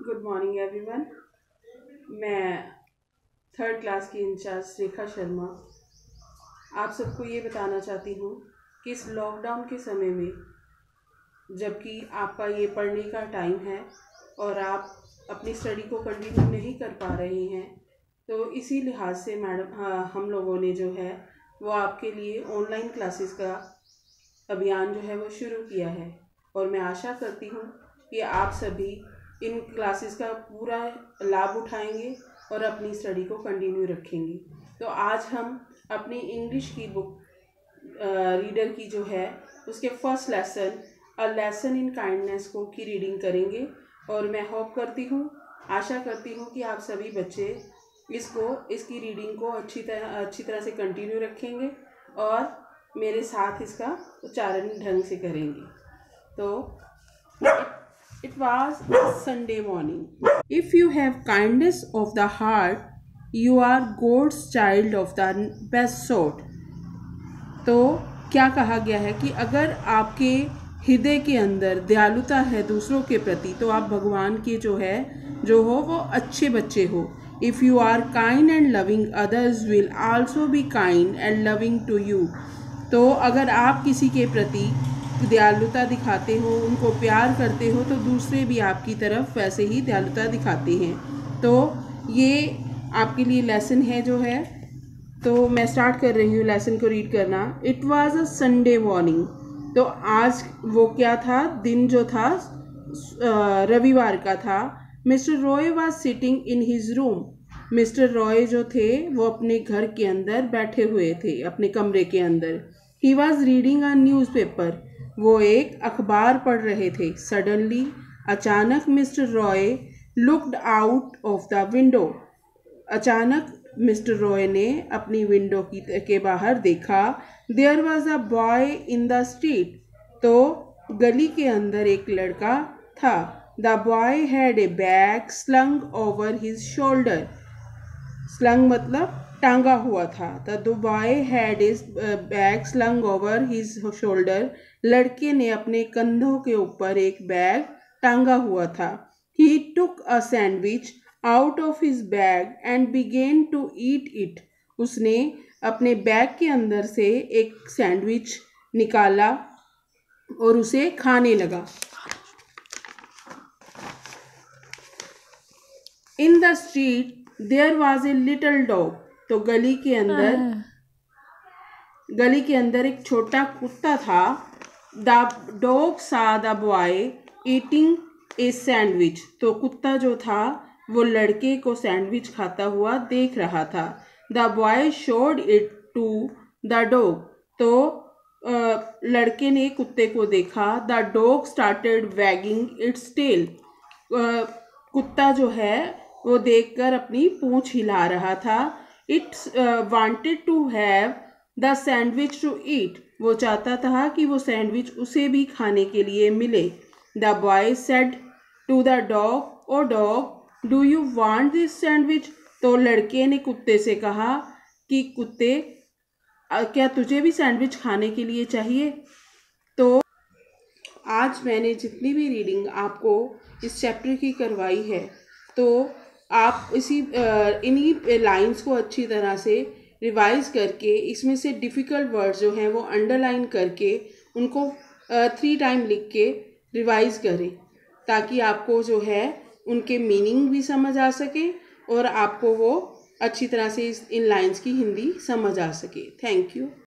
Good morning everyone. मैं third class की incharge Rekha Sharma आप सबको ये बताना चाहती हूँ कि इस लॉकडाउन के समय में जबकि आपका ये पढ़ने का टाइम है और आप अपनी स्टडी को कंटिन्यू नहीं कर पा रहे हैं, तो इसी लिहाज से मैडम हम लोगों ने जो है वो आपके लिए ऑनलाइन क्लासेस का अभियान जो है वो शुरू किया है। और मैं आशा करती हूँ कि आप सभी इन क्लासेस का पूरा लाभ उठाएंगे और अपनी स्टडी को कंटिन्यू रखेंगे। तो आज हम अपनी इंग्लिश की बुक रीडर की जो है उसके first lesson a lesson in kindness को की रीडिंग करेंगे। और मैं आशा करती हूँ कि आप सभी बच्चे इसकी रीडिंग को अच्छी तरह से कंटिन्यू रखेंगे और मेरे साथ इसका उच्चारण ढंग से करेंगे। तो It was a Sunday morning. If you have kindness of the heart, you are God's child of the best sort. तो क्या कहा गया है कि अगर आपके हृदय के अंदर दयालुता है दूसरों के प्रति, तो आप भगवान के जो हो वो अच्छे बच्चे हो। If you are kind and loving, others will also be kind and loving to you. तो अगर आप किसी के प्रति दयालुता दिखाते हो, उनको प्यार करते हो, तो दूसरे भी आपकी तरफ वैसे ही दयालुता दिखाते हैं। तो ये आपके लिए लेसन है जो है। तो मैं स्टार्ट कर रही हूँ लेसन को रीड करना। It was a Sunday morning. तो आज वो क्या था, दिन जो था रविवार का था। Mister Roy was sitting in his room. Mister Roy जो थे वो अपने घर के अंदर बैठे हुए थे, अपने कमरे के अंदर। He was reading a newspaper. वो एक अखबार पढ़ रहे थे। सडनली, अचानक, mister Roy looked out of the window. अचानक मिस्टर रॉय ने अपनी विंडो के बाहर देखा। There was a boy in the street. तो गली के अंदर एक लड़का था। The boy had a bag slung over his shoulder. Slung मतलब टांगा हुआ था। The boy had his bag slung over his shoulder. लड़के ने अपने कंधों के ऊपर एक बैग टांगा हुआ था। He took a sandwich out of his bag and began to eat it. उसने अपने बैग के अंदर से एक सैंडविच निकाला और उसे खाने लगा। In the street there was a little dog. तो गली के अंदर एक छोटा कुत्ता था। The dog saw the boy eating a sandwich. तो कुत्ता जो था वो लड़के को सैंडविच खाता हुआ देख रहा था। The boy showed it to the dog. तो लड़के ने कुत्ते को देखा। The dog started wagging its tail. कुत्ता जो है वो देखकर अपनी पूंछ हिला रहा था। It's wanted to have the sandwich to eat. वो चाहता था कि वो सैंडविच उसे भी खाने के लिए मिले। The boy said to the dog, oh dog, do you want this sandwich. तो लड़के ने कुत्ते से कहा कि कुत्ते, क्या तुझे भी सैंडविच खाने के लिए चाहिए। तो आज मैंने जितनी भी रीडिंग आपको इस चैप्टर की करवाई है, तो आप इन्हीं लाइंस को अच्छी तरह से रिवाइज करके इसमें से डिफ़िकल्ट वर्ड्स जो हैं वो अंडरलाइन करके उनको 3 टाइम लिख के रिवाइज करें, ताकि आपको जो है उनके मीनिंग भी समझ आ सके और आपको वो अच्छी तरह से इन लाइंस की हिंदी समझ आ सके। Thank you.